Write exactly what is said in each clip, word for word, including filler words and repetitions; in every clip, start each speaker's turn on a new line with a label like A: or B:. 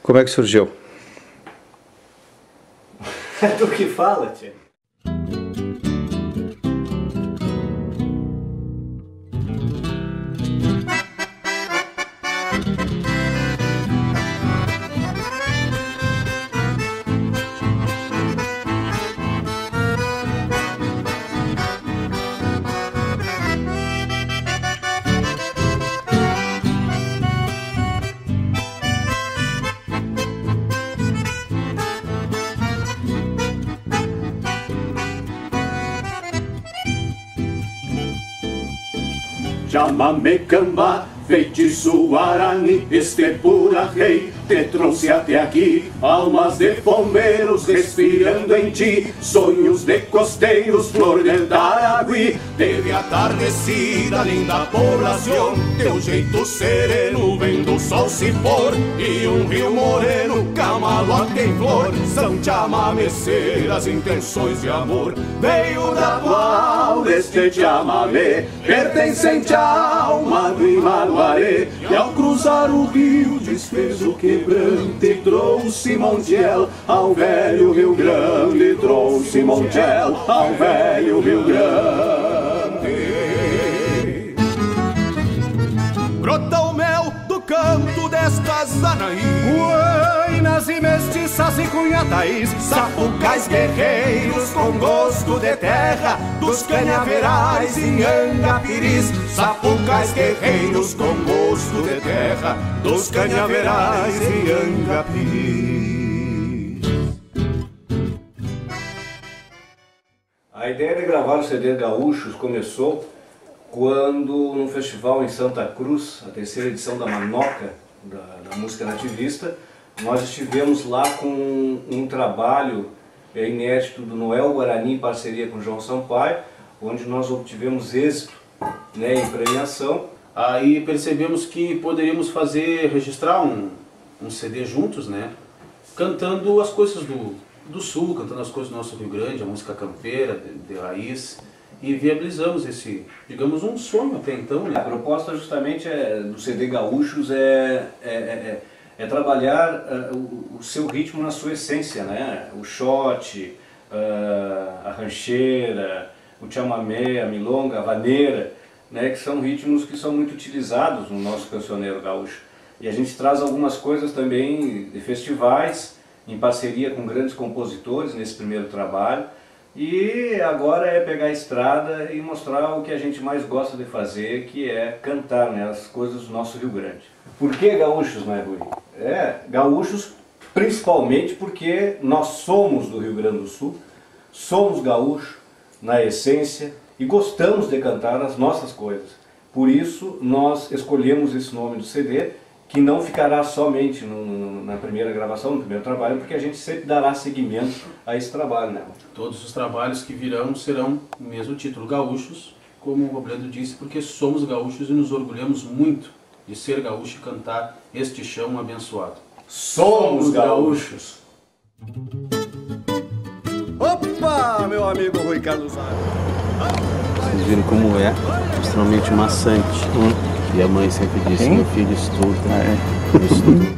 A: Como é que surgiu?
B: Do que fala, tia?
C: Chamame camba, feitiço Guarani, este pura rei te trouxe até aqui. Almas de pombeiros respirando em ti, sonhos de costeiros, flor del Taragüí. Teve atardecida, linda poblação, teu jeito sereno vem do sol se pôr. E um rio moreno, Camalote em flor, são chamameceiras intenções de amor. Veio da tua alma este chamamé, pertencente à alma do Imaruaré. E ao cruzar o rio desfez o quebrante, trouxe Montiel ao velho Rio Grande. Trouxe Montiel ao velho Rio Grande. Brota o mel do canto destas Anaí, buenas e mestiças e cunhataís, sapucais guerreiros com gosto de terra, dos canhaverais e angapiris. Sapucais guerreiros com gosto de terra, dos canhaverais e angapiris.
B: A ideia de gravar o C D Gaúchos começou quando, num festival em Santa Cruz, a terceira edição da Manoca, da, da música nativista, nós estivemos lá com um trabalho é, inédito do Noel Guarani em parceria com João Sampaio, onde nós obtivemos êxito, né, em premiação.
D: Aí percebemos que poderíamos fazer, registrar um, um C D juntos, né, cantando as coisas do, do Sul, cantando as coisas do nosso Rio Grande, a música campeira, de, de raiz. E viabilizamos esse, digamos, um sonho até então, né?
B: A proposta justamente é, do C D Gaúchos é, é, é, é trabalhar uh, o, o seu ritmo na sua essência, né? O shot, uh, a rancheira, o chamamé, a milonga, a vaneira, né? Que são ritmos que são muito utilizados no nosso cancioneiro gaúcho. E a gente traz algumas coisas também de festivais, em parceria com grandes compositores nesse primeiro trabalho. E agora é pegar a estrada e mostrar o que a gente mais gosta de fazer, que é cantar, né, as coisas do nosso Rio Grande. Por que gaúchos, não é, Rui? É, gaúchos principalmente porque nós somos do Rio Grande do Sul, somos gaúchos na essência e gostamos de cantar as nossas coisas. Por isso nós escolhemos esse nome do C D, que não ficará somente no, no, na primeira gravação, no primeiro trabalho, porque a gente sempre dará seguimento a esse trabalho, né?
D: Todos os trabalhos que virão serão o mesmo título, Gaúchos, como o Robledo disse, porque somos gaúchos e nos orgulhamos muito de ser gaúcho e cantar este chão abençoado.
B: Somos gaúchos!
C: Opa, meu amigo Rui Carlos.
E: Vocês viram como é extremamente maçante. Hum. E a mãe sempre disse, hein? Meu filho estuda, ah, é? Estuda.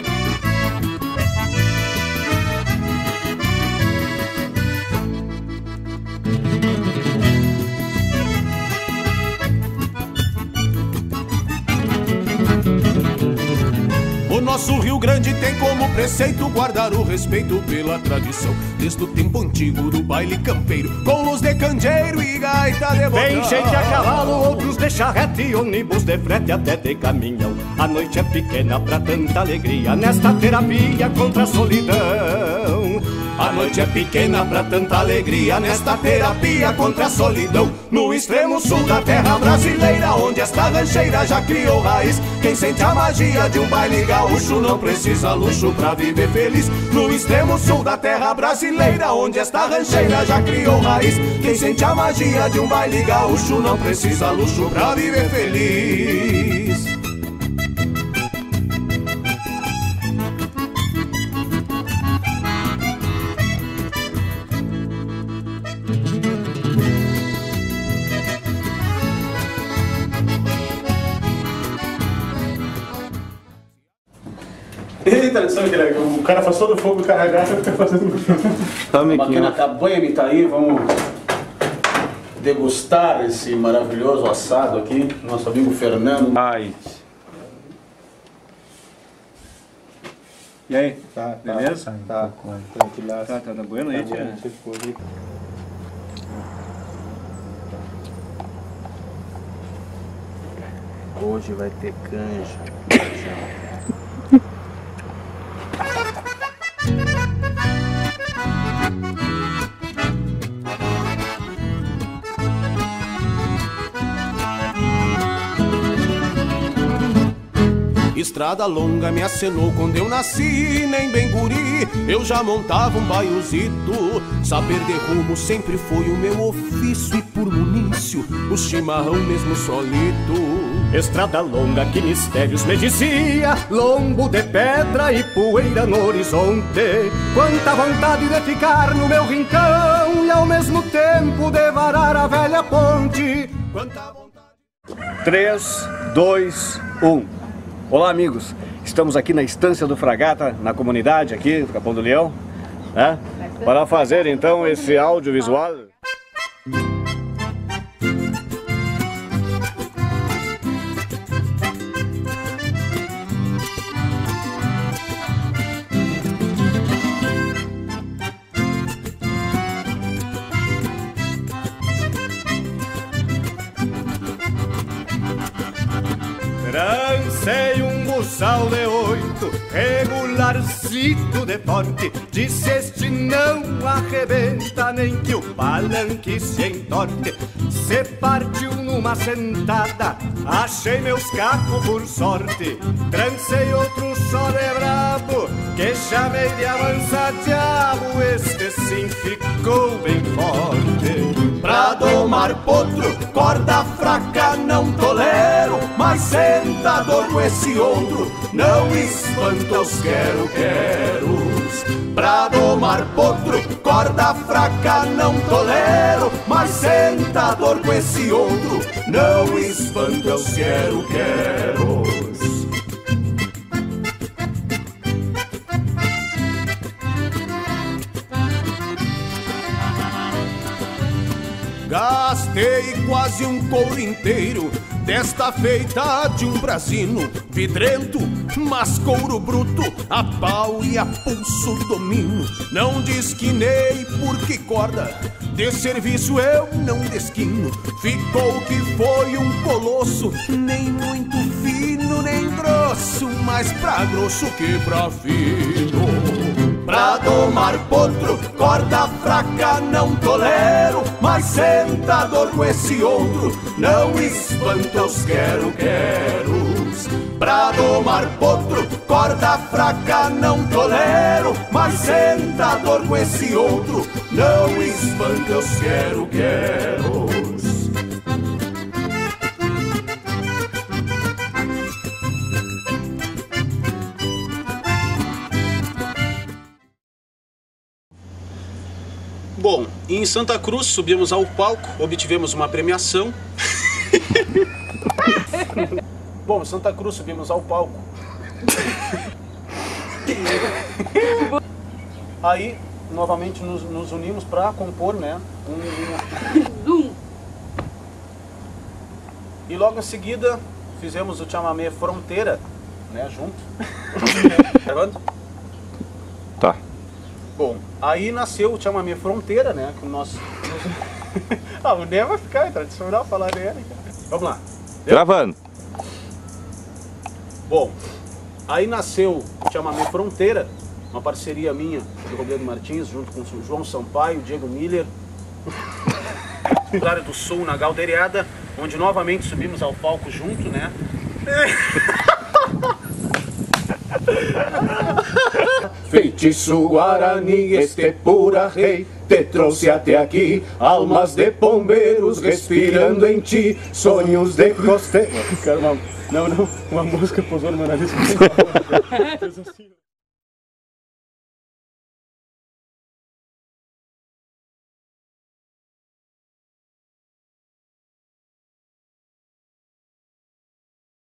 C: O nosso Rio Grande tem como preceito guardar o respeito pela tradição, desde o tempo antigo do baile campeiro, com luz de candeeiro e gaita de botão. Tem gente a cavalo, outros de charrete, ônibus de frete até de caminhão. A noite é pequena pra tanta alegria, nesta terapia contra a solidão. A noite é pequena pra tanta alegria, nesta terapia contra a solidão. No extremo sul da terra brasileira, onde esta rancheira já criou raiz, quem sente a magia de um baile gaúcho não precisa luxo pra viver feliz. No extremo sul da terra brasileira, onde esta rancheira já criou raiz, quem sente a magia de um baile gaúcho não precisa luxo pra viver feliz.
D: Eita, sabe que o cara faz todo o fogo, o cara agarra e fica fazendo...
E: Tá,
D: A máquina tá banha, tá aí, vamos degustar esse maravilhoso assado aqui, nosso amigo Fernando.
B: Ai. E aí?
A: Tá, tá,
B: beleza?
A: Tá, tranquilaço.
B: Tá, tá, tá bueno aí, tia?
E: Hoje vai ter canja.
C: Estrada longa me acenou quando eu nasci, nem bem guri, eu já montava um baiozito. Saber de rumo sempre foi o meu ofício e por munício o chimarrão mesmo solito. Estrada longa, que mistérios me dizia, lombo de pedra e poeira no horizonte. Quanta vontade de ficar no meu rincão e ao mesmo tempo de varar a velha ponte. Quanta vontade...
B: três, dois, um. Olá, amigos. Estamos aqui na Estância do Fragata, na comunidade aqui do Capão do Leão, né? Para fazer então esse audiovisual.
C: Trancei um buçal de oito, regularcito de porte. Disse este não arrebenta, nem que o palanque se entorte. Se partiu numa sentada, achei meus cacos por sorte. Trancei outro só de brabo, que chamei de avança diabo. Este sim ficou bem forte. Pra domar potro, corda fraca não tolero, mas sentador com esse ombro não espanta os quero-queros. Pra domar potro, corda fraca não tolero, mas sentador com esse ombro não espanta os quero-queros. Gastei quase um couro inteiro desta feita de um brasino vidrento, mas couro bruto, a pau e a pulso domino. Não desquinei porque corda de serviço eu não desquino. Ficou que foi um colosso, nem muito fino nem grosso, mas pra grosso que pra fino. Pra domar potro, corda fraca não tolero, mas sentador com esse ombro não espanta os quero-queros. Pra domar potro, corda fraca não tolero, mas sentador com esse ombro não espanta os quero-queros.
D: Bom, em Santa Cruz subimos ao palco, obtivemos uma premiação. Bom, em Santa Cruz subimos ao palco. Aí, novamente nos, nos unimos para compor, né? Um, um... E logo em seguida fizemos o chamamé Fronteira, né? Junto. Gravando?
A: Tá.
D: Bom, aí nasceu o chamamé Fronteira, né? Que o nosso... ah, o Ney vai ficar, é tradicional falar dele. Vamos lá.
A: Gravando.
D: Bom, aí nasceu o chamamé Fronteira, uma parceria minha, do Robledo Martins, junto com o João Sampaio, Diego Miller, Claro do Sul, na Galdeirada, onde novamente subimos ao palco junto, né?
C: Feitiço Guarani, este pura rei, te trouxe até aqui, almas de pombeiros respirando em ti, sonhos de costeiro.
A: Cara, uma... Não, não, uma mosca pousou no meu nariz.